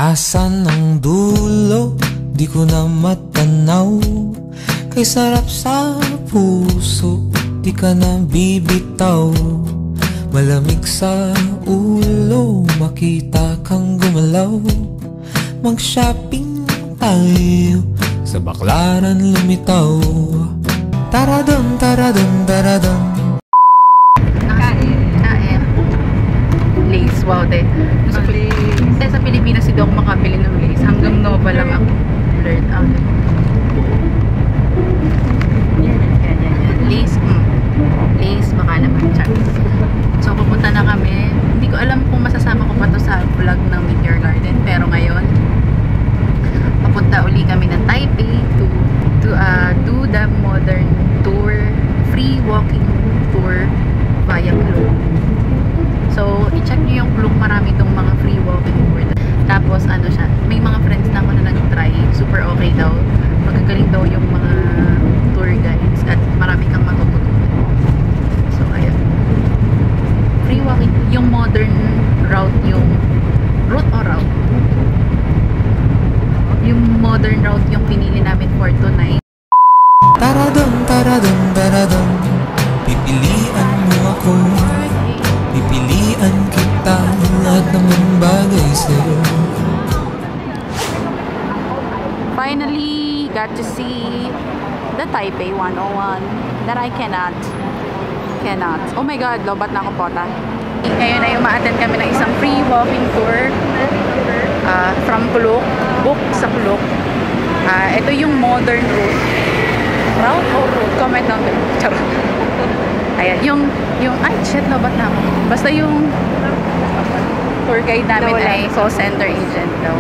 Asan ang dulo? Di ko na matanaw. Kay sarap sa puso, di ka na bibitaw. Malamig sa ulo, makita kang gumalaw. Mag-shopping tayo, sa Baklaran lumitaw. Taradon, taradon, taradon. Kain. Lace, wow, de. Sa Pilipinas, hindi ako makabili ng lace. Hanggang Nova lang ako learn out. Lace, lace, baka naman chance. So, pupunta na kami. Hindi ko alam kung masasama ko pa to sa vlog ng Meteor Garden. Pero ngayon, papunta uli kami ng Taipei to do the modern tour, free walking tour via Klook. So, i-check nyo yung Klook. Marami itong mga free walking tour. Tapos, ano siya, may mga friends na ako na nag-try. Super okay daw. Magagaling daw yung mga tour guides at marami kang matututunan. So, ayan. Free walking. Yung modern route, yung route o route? Yung modern route yung pinili namin for tonight. Taradon, taradon, taradon. Pipilian mo ako, pipilian kita. Lahat naman bagay sa'yo. Finally got to see the Taipei 101 that I cannot. Oh my god, lobat na ako pota. Ngayon ay umaattend kami ng isang free walking tour from Klook. Book sa Klook. Ito yung modern route. Route o route? Comment down below. Charot. Ayan, ay shit, lobat na ako. Basta yung tour guide namin ay call center agent daw.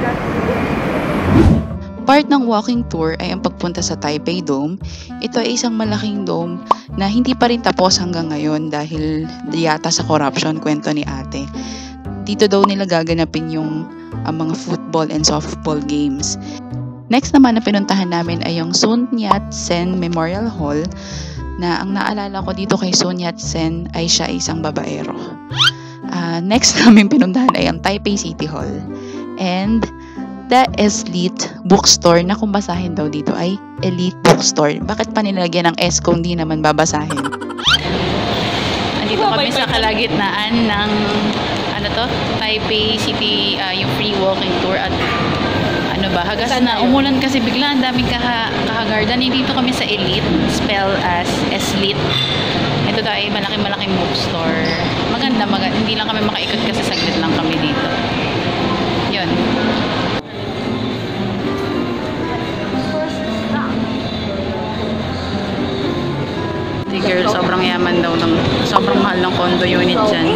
Part ng walking tour ay ang pagpunta sa Taipei Dome. Ito ay isang malaking dome na hindi pa rin tapos hanggang ngayon dahil yata sa corruption, kwento ni ate. Dito daw nila gaganapin yung mga football and softball games. Next naman na pinuntahan namin ay yung Sun Yat-sen Memorial Hall na ang naalala ko dito kay Sun Yat-sen ay siya isang babaero. Next namin pinuntahan ay ang Taipei City Hall. And the Elite Bookstore na kung basahin daw dito ay Elite Bookstore. Bakit pa nilagyan ng S kung di naman babasahin? Andito kami sa kalagitnaan ng Taipei City, yung free walking tour at hagas na umulan kasi bigla, ang daming kahagardan. Dito kami sa Elite, spell as Eslit. Ito daw ay malaking bookstore. Maganda. Hindi lang kami makaikot kasi saglit lang kami dito. Yun. Girl, sobrang yaman daw sobrang mahal ng condo unit dyan.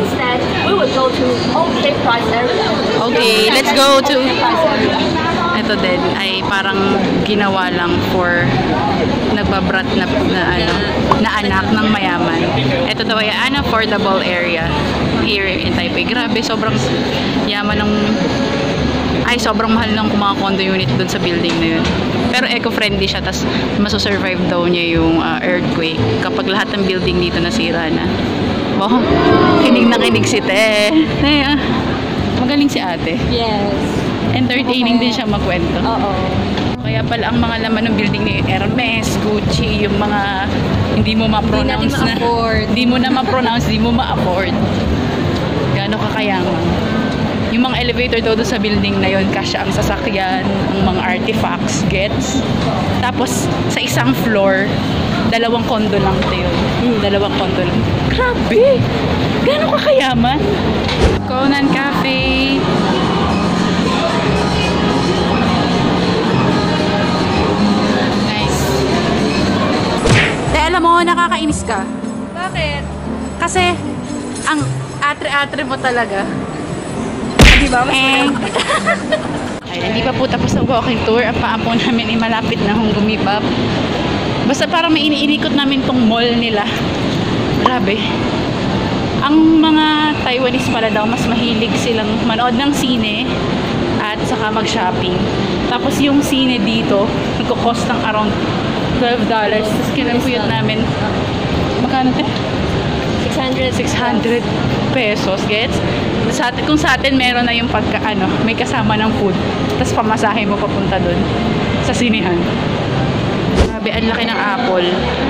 Okay, let's go to ito din ay parang ginawa lang for nagbabrat na anak ng mayaman. Ito daw ay an affordable area here in Taipei. Grabe, sobrang yaman sobrang mahal ng mga condo unit doon sa building na yun. Pero eco-friendly siya, tas masosurvive daw niya yung earthquake kapag lahat ng building dito nasira na. Wow, kinig na kinig si Te. Magaling si ate. Yes. Entertaining din siya magkwento. Oo. Kaya pala ang mga laman ng building ni Hermes, Gucci, yung mga hindi mo ma-pronounce na. Hindi mo na ma-pronounce, hindi mo ma-afford. Gaano kakayaman. Yung mga elevator daw doon sa building na yun, kasya ang sasakyan, ang mga artifacts, gets. Tapos, sa isang floor, 2 condo lang ito yun. 2 condo lang. Grabe! Gano'ng kakayaman? Conan Cafe. Nice. Alam mo, nakakainis ka. Bakit? Kasi, ang atre-atre mo talaga. Di ba? Ay, hindi pa po tapos ang walking tour. Ang paa po namin ay malapit na hong gumipap. Basta parang may iniikot namin tong mall nila. Grabe. Ang mga Taiwanese pala daw, mas mahilig silang manood ng sine at saka mag-shopping. Tapos yung sine dito, nagko-cost ng around $12. Tapos kinampuyot namin. Magkano ito? 600 pesos, gets? Kung sa atin meron na yung may kasama ng food, tapos pamasahe mo papunta dun sa sinihan. Grabe, ang laki ng apple.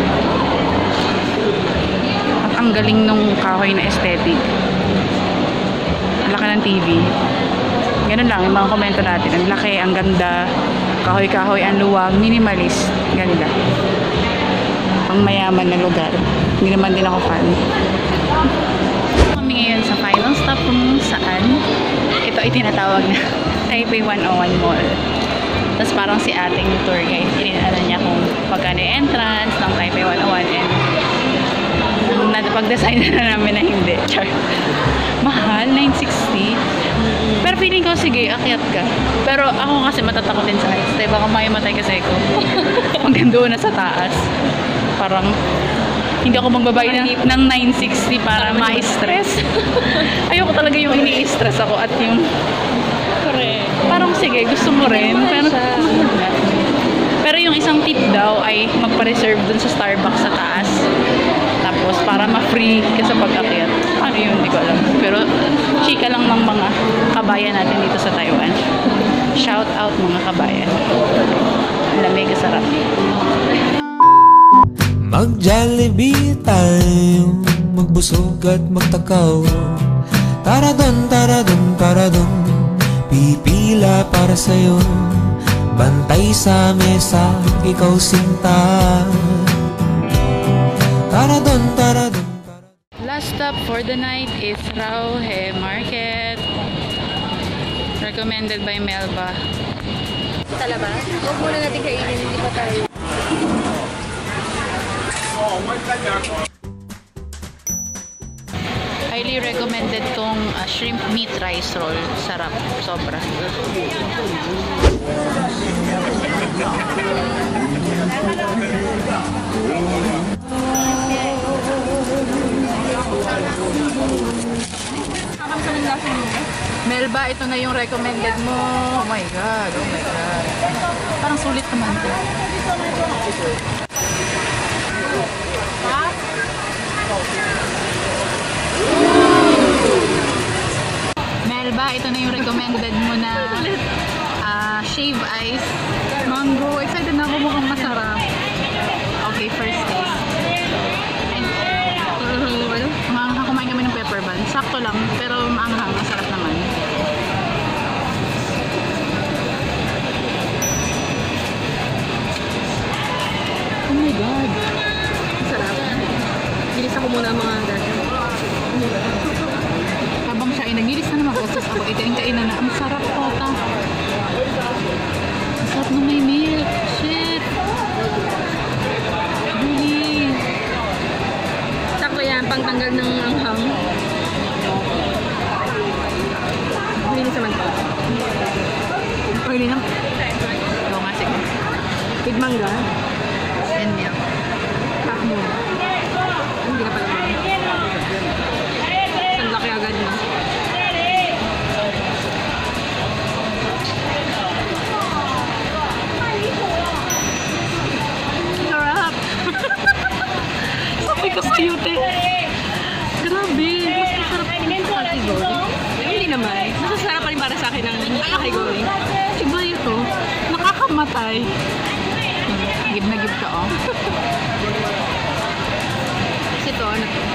At ang galing nung kahoy na aesthetic. Ang laki ng TV. Ganun lang, yung mga komento natin. Ang laki, ang ganda. Kahoy-kahoy, ang luwag, minimalist. Ganda. Pang mayaman na lugar. Hindi naman din ako fan. Kami ngayon sa final stop kung saan ito ay tinatawag na Taipei 101 Mall. Tapos parang si ating tour guide, ininalan niya kung pagkano yung entrance ng Taipei 101 and pag-design na namin na hindi. Char. Mahal, 960. Pero feeling ko, sige, akyat ka. Pero ako kasi matatakot din sa heights. Diba, baka maimatay kasi ko. Hanggang doon na sa taas. Parang hindi ako magbabay ng 960 para ma-stress. Ayoko talaga yung ini-stress ako at yung parang sige, gusto mo rin. Pero yung isang tip daw ay magpa-reserve dun sa Starbucks sa taas. Tapos para ma-free ka sa pag-akyat. Ano yun, hindi ko alam. Pero chika lang ng mga kabayan natin dito sa Taiwan. Shout out mga kabayan. Lamig, sarap. Mag-Jollibee tayo, magbusog at magtakaw. Taradon, taradon, taradon, pipila para sa'yo. Bantay sa mesa, ikaw sinta. Taradon, taradon. Last stop for the night is Rauhe Market. Recommended by Melba. Talaga? Huwag muna natin kainin, hindi pa tayo. Highly recommended tong shrimp meat rice roll. Sarap. Sobra. Melba, ito na yung recommended mo. Oh my God. Oh my God. Parang sulit naman ito. Melba, ito na yung recommended mo na shave ice mango. Excited na ako, mukhang masarap. Okay, first taste. Maanghang, kumain kami ng pepper bun. Sakto lang, pero maanghang, masarap naman. Oh my God. Sarap. Gilis ako muna ang mga dati. Habang siya ay nagilis na naman, tapos ako ikain-kain na. Ang sarap po ta. Ang sarap na may milk. Shit. Really. Sakto yan, pangtanggal ng anghang. Linis naman pa. Pwede na. Oo nga, sige. With mangga. And milk. Pack mo. Hindi ka pala mo. Ang laki agad na. Sarap. Sabi ko sa'yo, te. Grabe. Mas masarap yung category. Hindi naman. Masasarap pa rin para sa akin ng category. Iba ito. Nakakamatay. Give na give ka, oh. Kasi ito, ano to?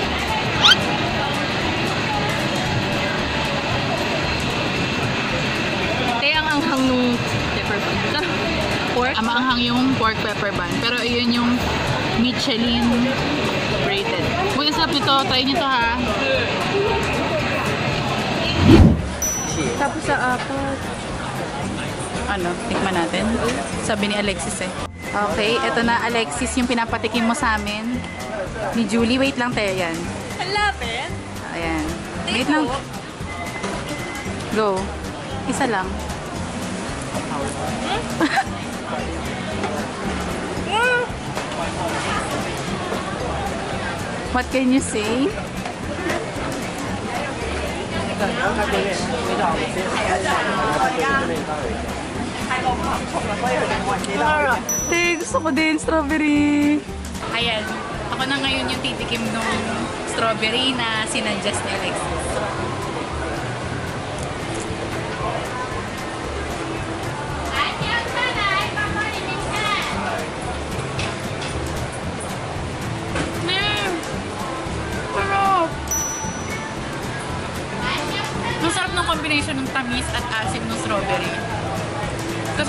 Kaya ang anghang nung pepper bun. Pork? Maanghang yung pork pepper bun. Pero yun yung Michelin rated. Buti sarap nito. Try nyo to, ha. Tapos sa apat. Ano, tikman natin. Sabi ni Alexis eh. Okay, eto na Alexis yung pinapatikim mo sa amin. Ni Julie, wait lang tayo yan. Ang lapit. Ayan. Wait lang. Go. Isa lang. What can you say? Te, gusto ko din strawberry. Ayan. Ako na ngayon yung titikim ng strawberry na sinadjust ni Alexis.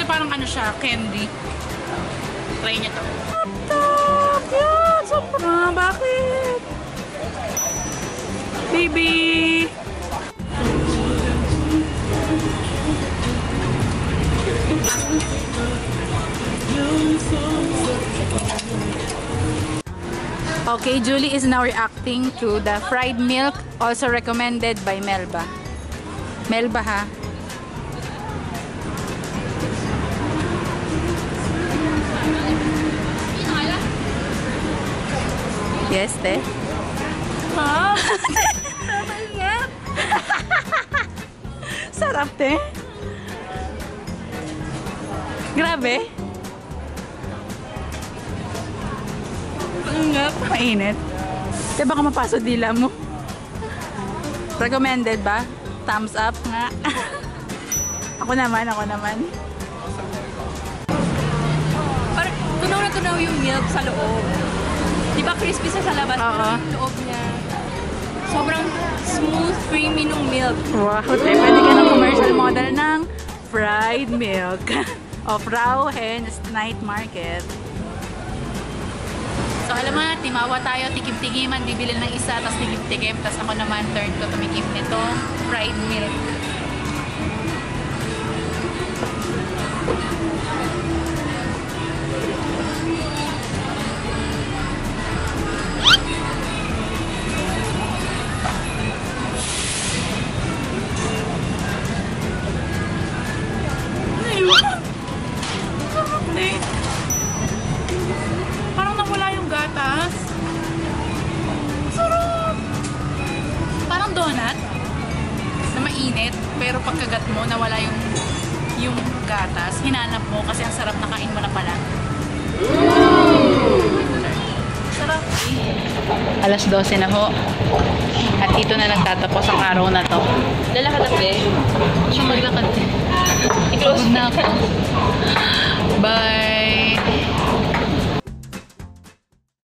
Ito parang ano siya, candy. Try niyo to. Stop! Yan! Sobra! Bakit? Baby! Okay, Julie is now reacting to the fried milk, also recommended by Melba. Melba, ha? Yes, te? Ha? Sarap, te? Grabe. Mainit. Di baka mapaso dila mo. Recommended ba? Thumbs up nga. Ako naman. Parang tunaw na tunaw yung milk sa loob. Di ba crispy sa labas? Oo. Pero yung loob niya, sobrang smooth, creamy nung milk. Wow, te, pwede ka ng commercial model ng fried milk of Rauhen Night Market. So alam mo, timawa tayo, tikim-tikiman, bibili ng isa, tapos tikim-tikim, tapos ako naman turn ko tumikim nitong fried milk. Parang nawala yung gatas. Sarap! Parang donut na mainit, pero pagkagat mo, nawala yung gatas. Hinanap mo kasi ang sarap, nakain mo na pala. Sarap. Alas 12 na ho. At dito na nagtatapos ang araw na to. Lalakad na, be. Siya maglakad. I-close na ako. Bye!